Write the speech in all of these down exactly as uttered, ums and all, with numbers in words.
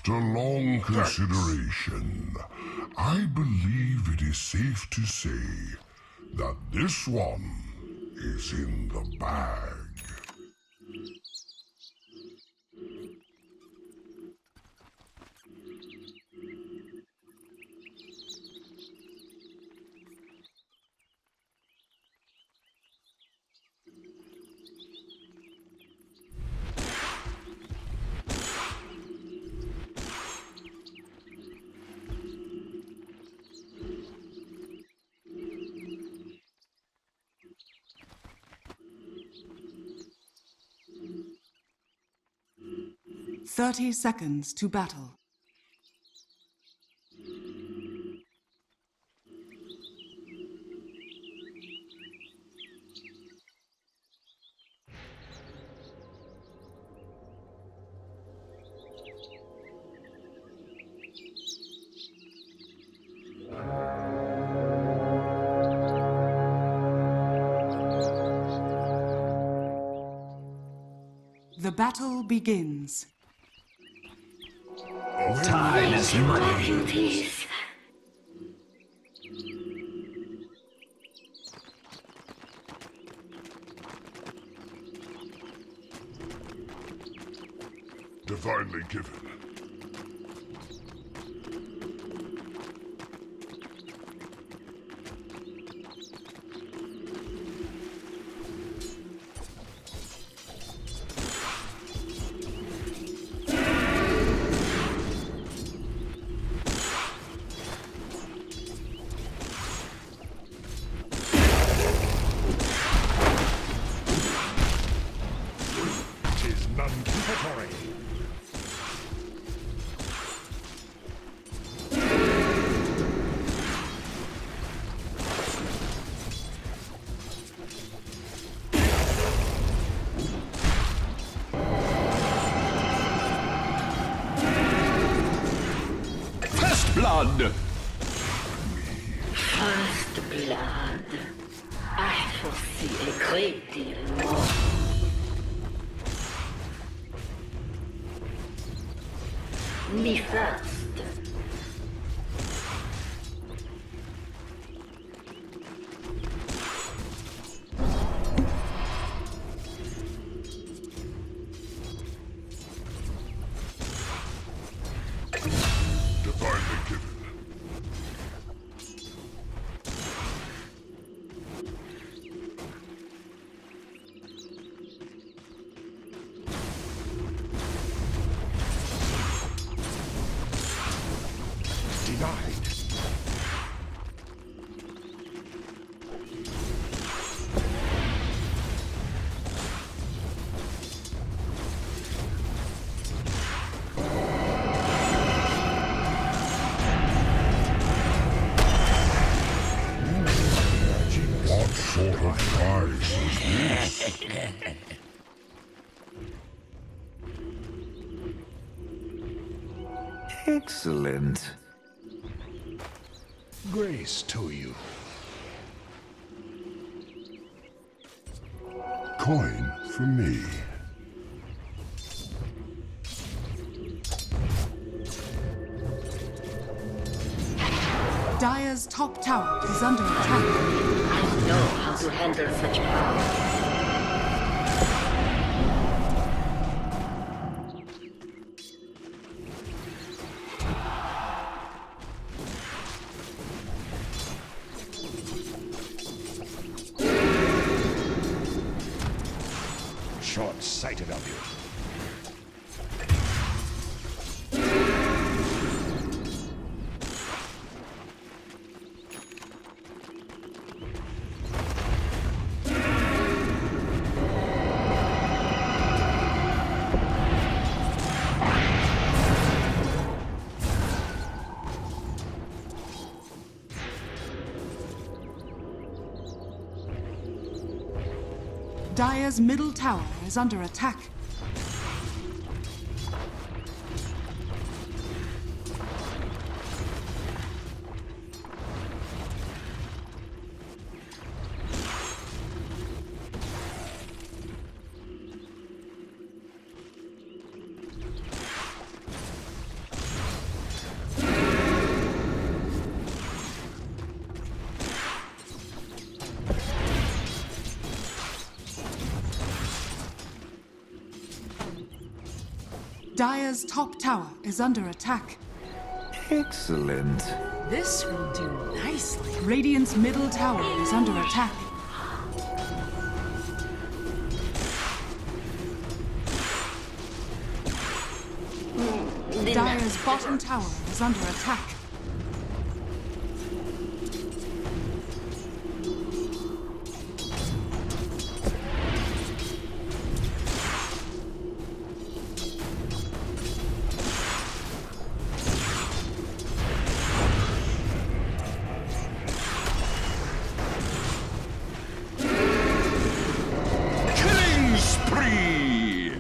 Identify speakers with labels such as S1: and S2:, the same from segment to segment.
S1: After long consideration, I believe it is safe to say that this one is in the bag.
S2: Thirty seconds to battle. The battle begins.
S3: Time is money.
S1: Divinely given.
S3: Blood!
S4: First blood. I foresee a great deal more. Me first.
S3: Excellent.
S5: Grace to you.
S1: Coin for me.
S2: Dire's top tower is under attack.
S4: I know how to handle such power.
S5: Short-sighted of you.
S2: Dire's middle tower is under attack. Dire's top tower is under attack.
S3: Excellent.
S4: This will do nicely.
S2: Radiant's middle tower is under attack. Dire's bottom tower is under attack.
S5: Killing spree!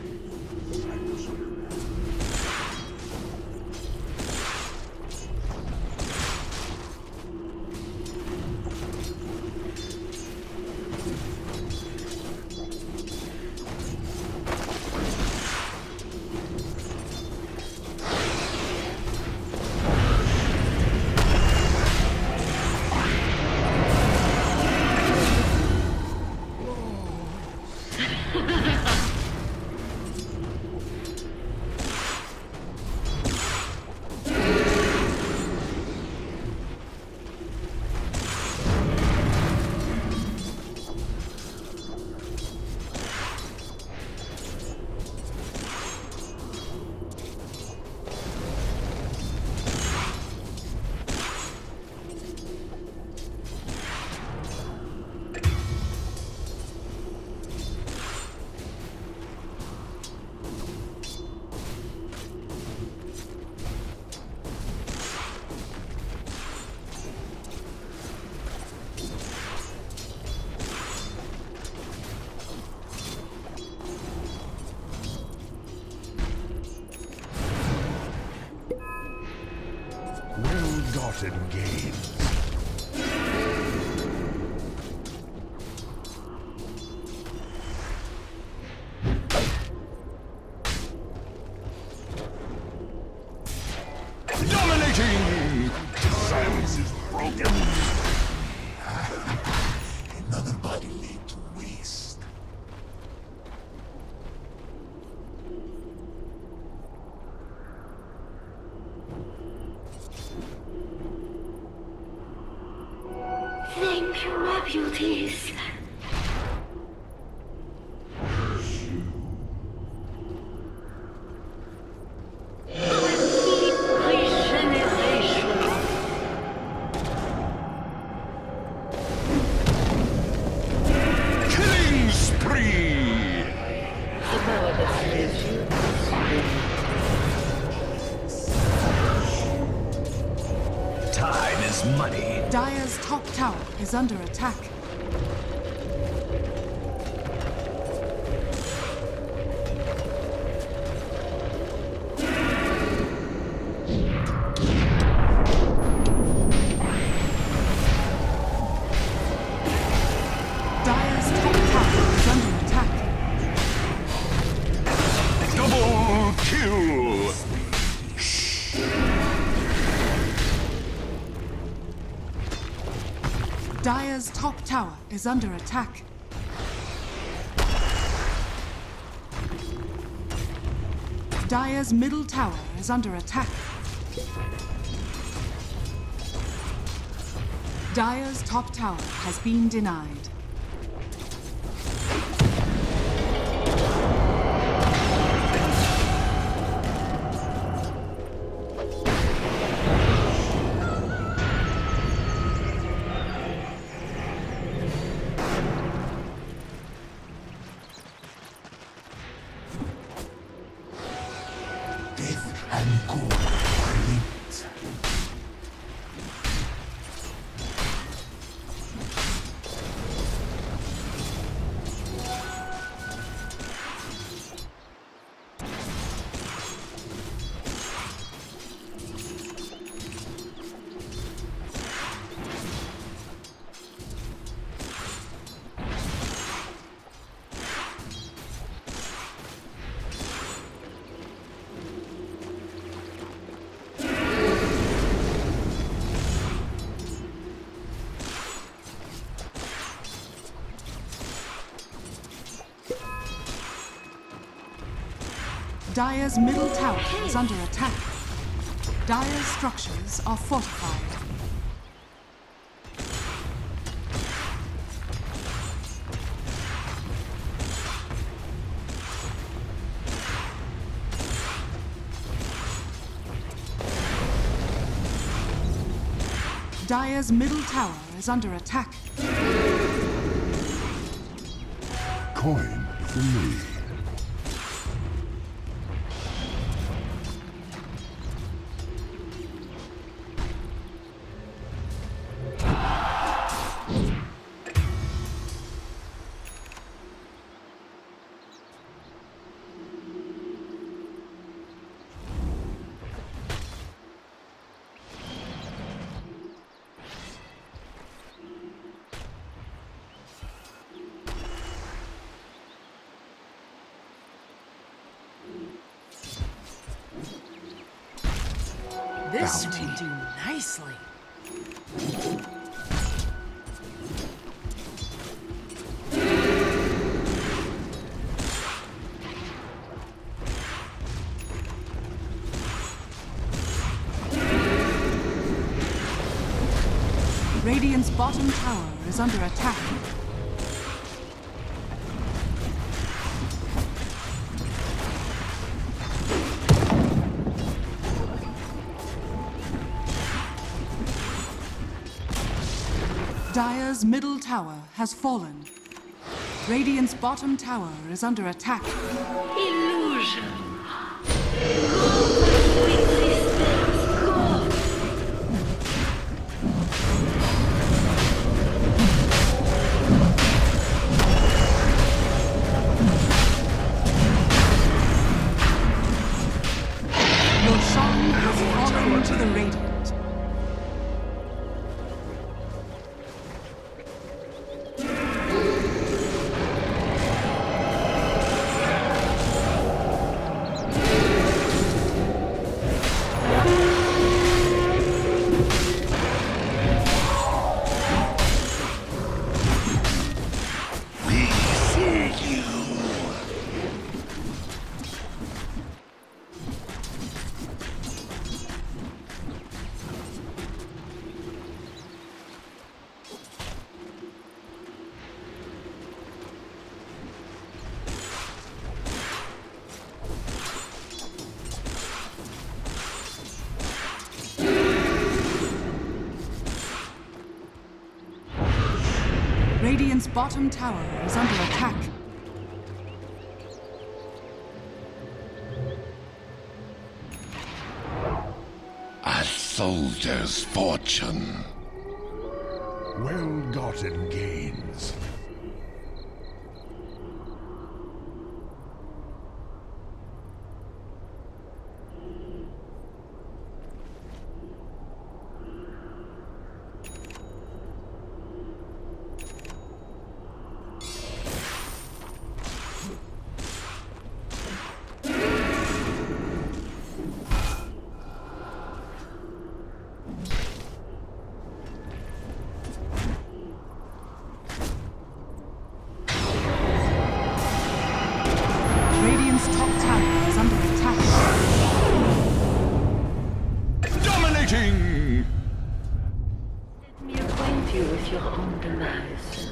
S5: Well-gotten gains. Dominating! Silence is broken. Another body laid to waste.
S4: Thank you, my beauties.
S5: Killing spree!
S4: The power that saves you.
S3: Time is money.
S2: Dire's top tower is under attack. Dire's top tower is under attack.
S5: Double kill!
S2: Dire's top tower is under attack. Dire's middle tower is under attack. Dire's top tower has been denied.
S5: Death and good are linked.
S2: Dire's middle tower is under attack. Dire's structures are fortified. Dire's middle tower is under attack.
S1: Coin for me.
S2: This will do nicely. Radiant's bottom tower is under attack. Dire's middle tower has fallen. Radiant's bottom tower is under attack.
S4: Illusion. Go to existence. Go.
S2: Roshan has fallen to the Radiant. Radiant's bottom tower is under attack.
S5: A soldier's fortune. Well-gotten gains.
S2: Radiant's top tower is under attack.
S5: Dominating!
S4: Let me acquaint you with your own demise.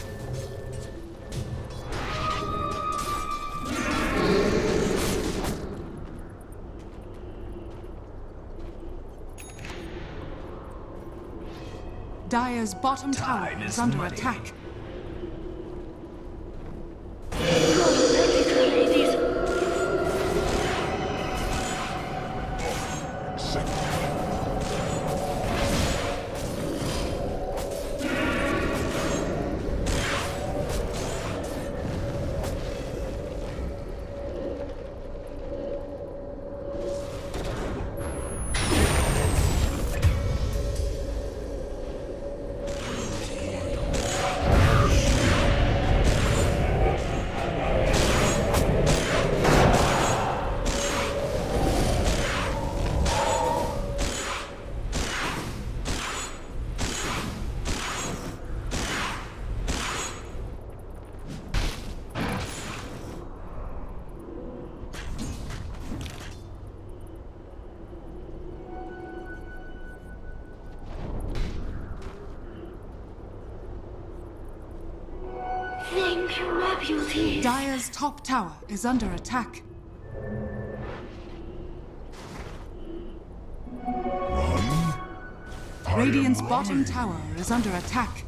S2: Dire's bottom tower
S3: Time
S2: is
S3: is
S2: under
S3: money.
S2: attack.
S4: Thank you, my beauty.
S2: Dire's top tower is under attack.
S1: Run? I
S2: Radiant's
S1: am
S2: bottom
S1: running.
S2: tower is under attack.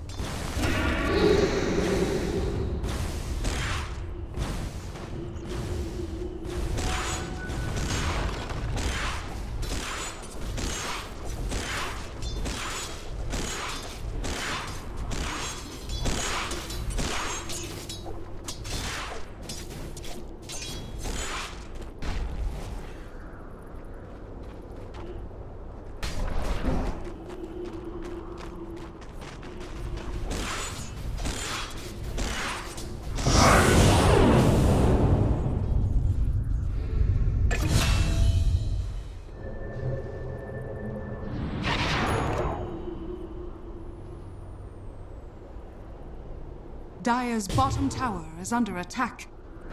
S2: Dire's bottom tower is under attack.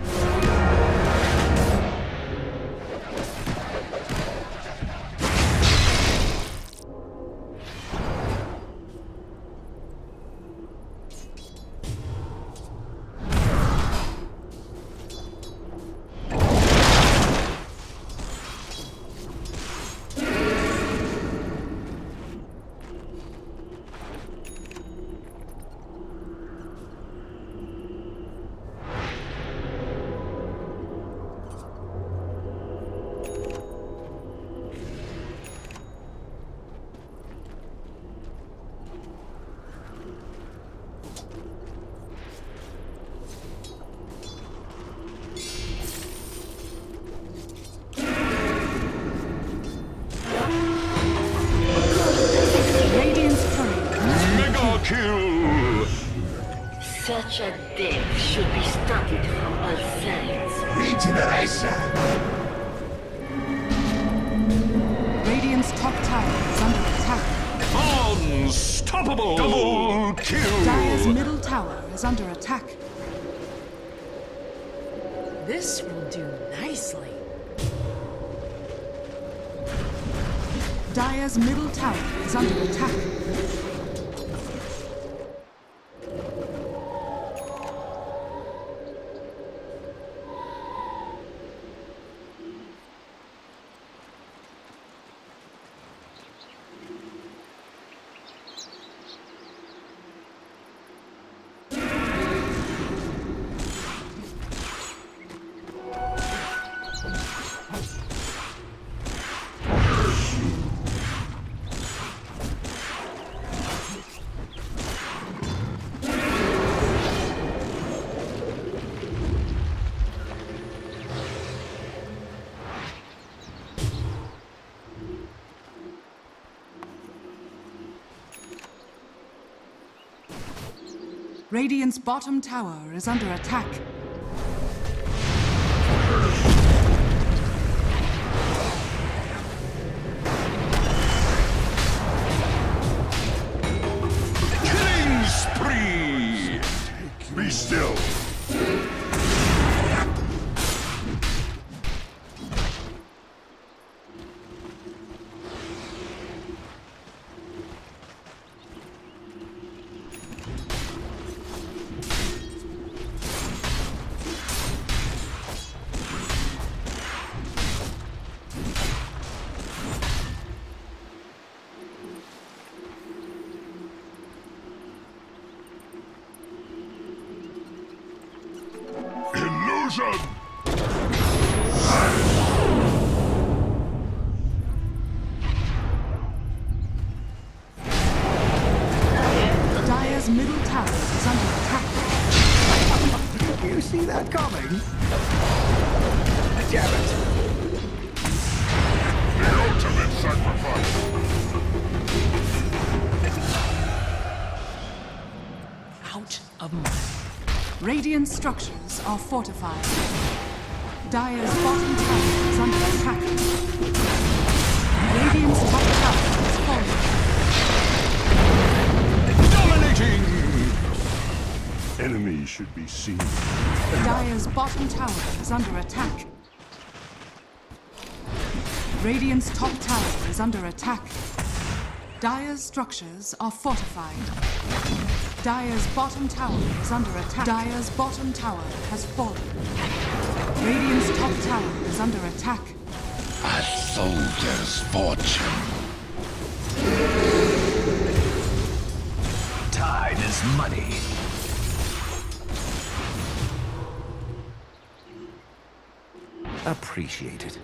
S5: Kill!
S4: Such a death should be started from all sides.
S5: Regeneration!
S2: Radiant's top tower is under attack.
S5: Unstoppable! Double kill!
S2: Dire's middle tower is under attack.
S6: This will do nicely.
S2: Dire's middle tower is under attack. Radiant's bottom tower is under attack.
S5: Killing spree!
S1: Be still. Illusion!
S2: Dire's middle tower is under attack.
S3: You see that coming? Damn it!
S1: The ultimate sacrifice!
S6: Out of my...
S2: Radiant structures are fortified. Dire's bottom tower is under attack. Radiant's top tower is falling.
S5: Dominating!
S1: Enemy should be seen.
S2: Dire's bottom tower is under attack. Radiant's top tower is under attack. Dire's structures are fortified. Dire's bottom tower is under attack. Dire's bottom tower has fallen. Radiant's top tower is under attack.
S5: A soldier's fortune.
S7: Time is money. Appreciate it.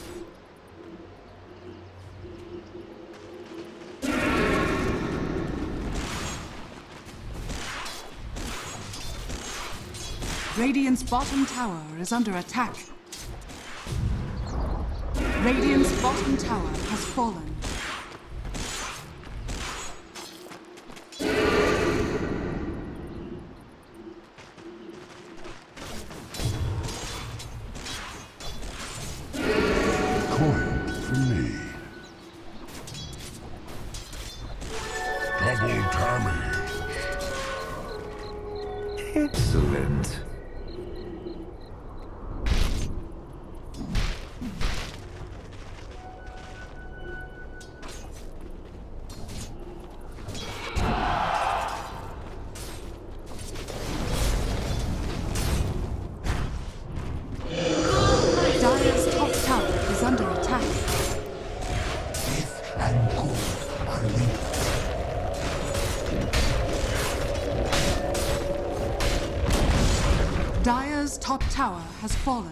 S2: Radiant's bottom tower is under attack. Radiant's bottom tower has fallen.
S1: Coin for me. Double damage.
S7: Excellent.
S2: Dire's top tower is under attack.
S1: Death and good are linked.
S2: Dire's top tower has fallen.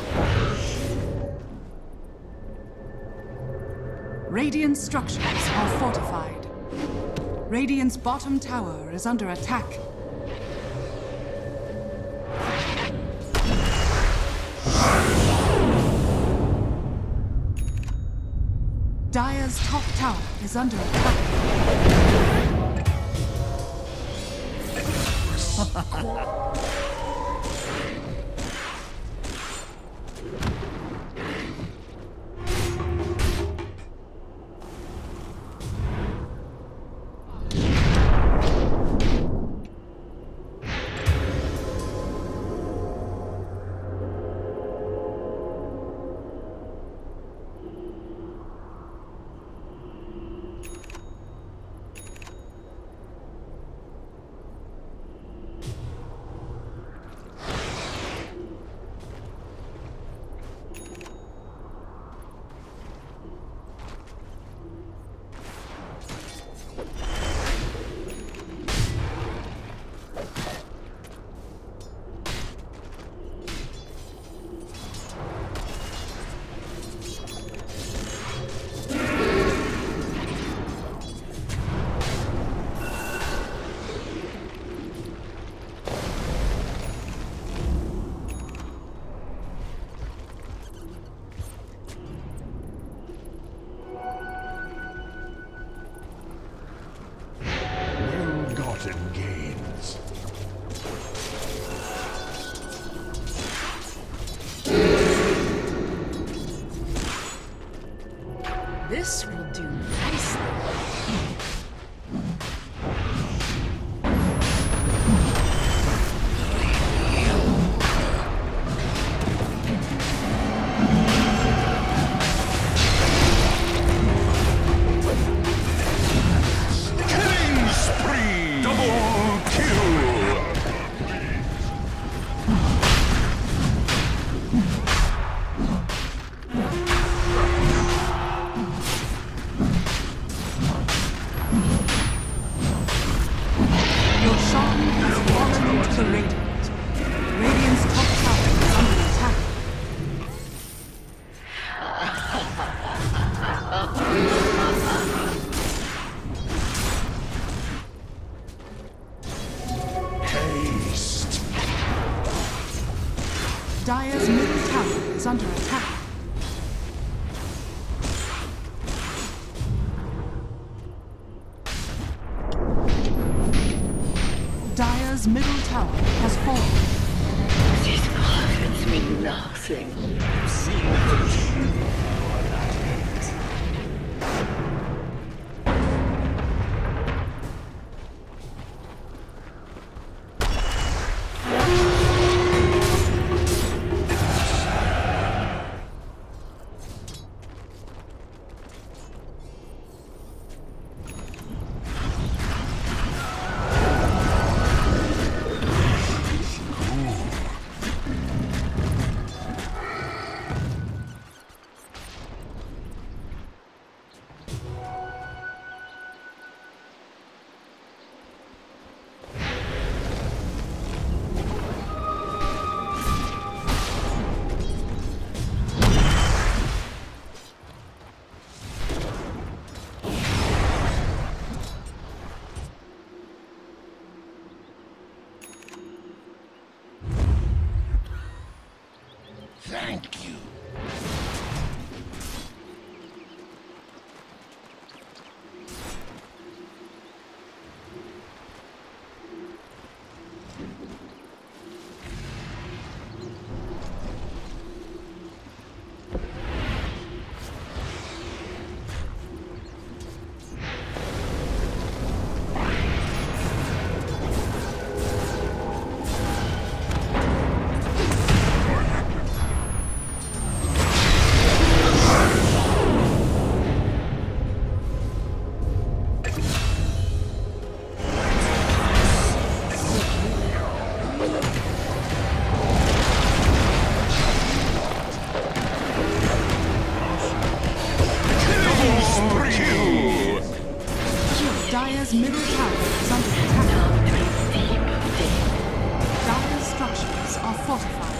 S2: Radiant structures are fortified. Radiant's bottom tower is under attack. Dire's top tower is under attack.
S5: Well-gotten gains.
S6: This will do nicely.
S5: Killing spree! Double kill!
S2: Roshan has fallen into the Radiant. Radiant's top tower is under attack.
S5: Haste!
S2: Dire's middle tower is under attack. Dire's middle tower has fallen.
S4: These profits mean nothing.
S2: Dire's middle tower is under attack. Dire's structures are fortified.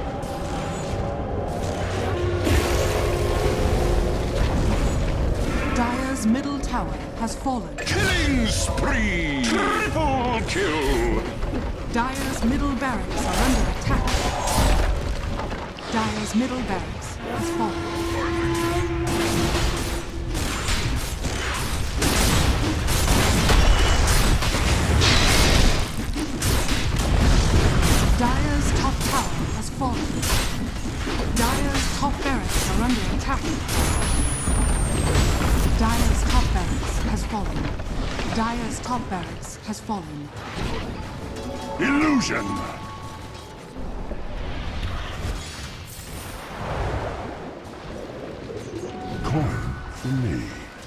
S2: Dire's middle tower has fallen.
S5: Killing spree! Triple kill!
S2: Dire's middle barracks are under attack. Dire's middle barracks has fallen. Dire's top tower has fallen. Dire's top barracks are under attack. Dire's top barracks has fallen. Dire's top barracks has fallen.
S5: Illusion!
S1: Coin for me.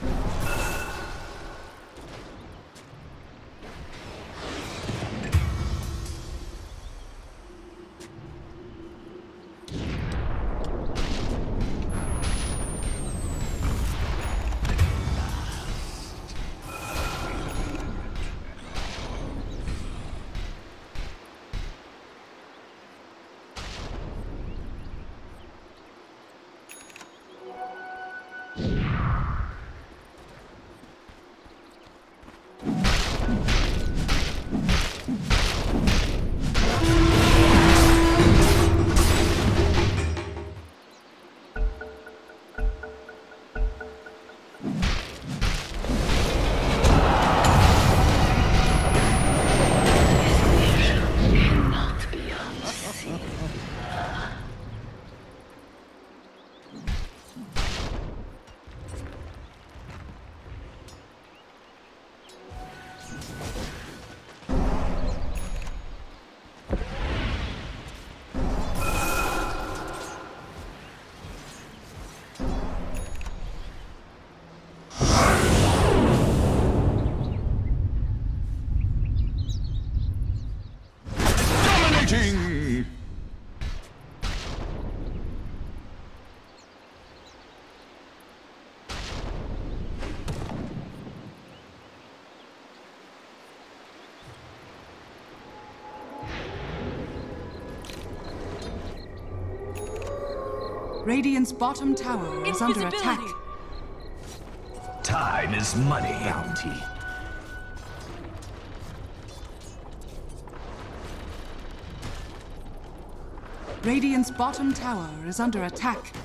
S5: Dominating!
S2: Radiant's bottom tower is under attack.
S7: Time is money. Bounty.
S2: Radiant's bottom tower is under attack.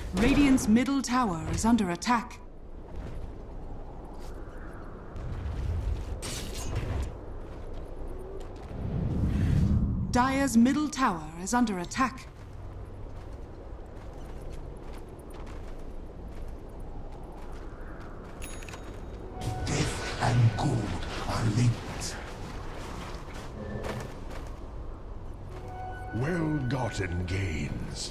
S2: Radiant's middle tower is under attack. Dire's middle tower is under attack.
S1: Death and good are linked.
S5: Well-gotten gains.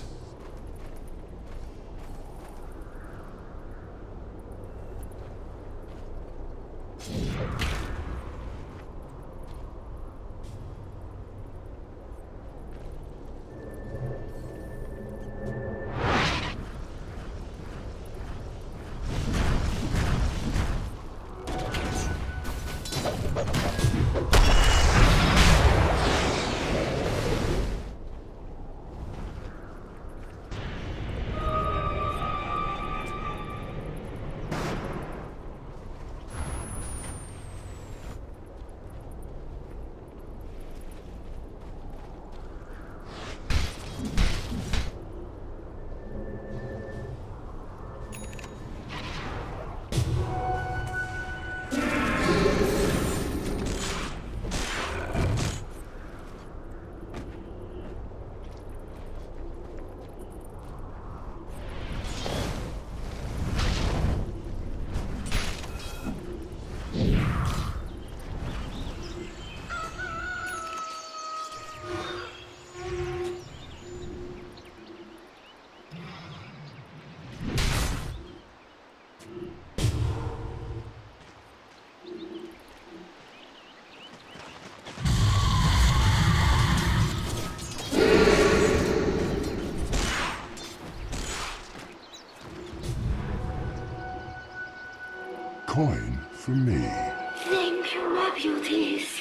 S1: Coin for me.
S4: Thank you, my beauties.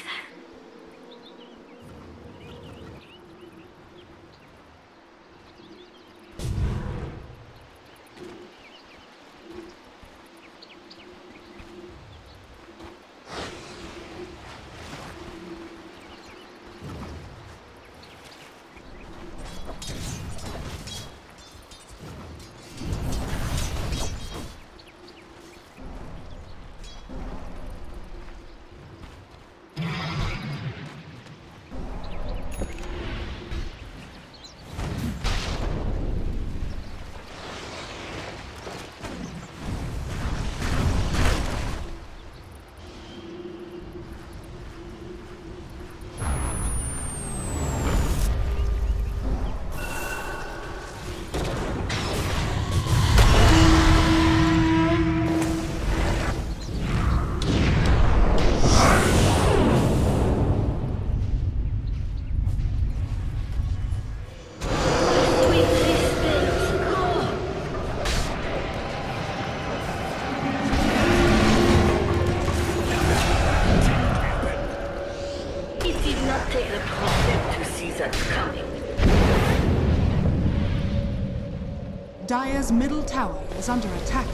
S2: Dire's middle tower is under attack.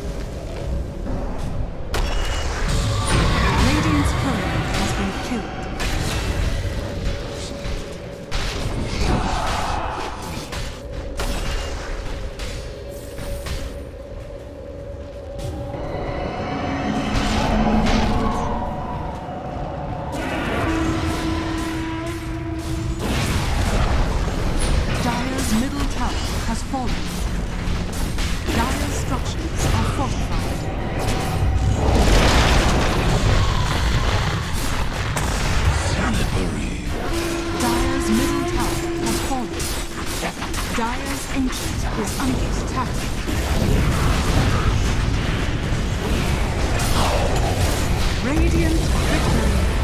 S2: Radiant's courier has been killed. Dire's middle tower has fallen. Dire's structures are fortified.
S1: Slippery.
S2: Dire's middle tower has fallen. Dire's ancient is under attack. Radiant victory.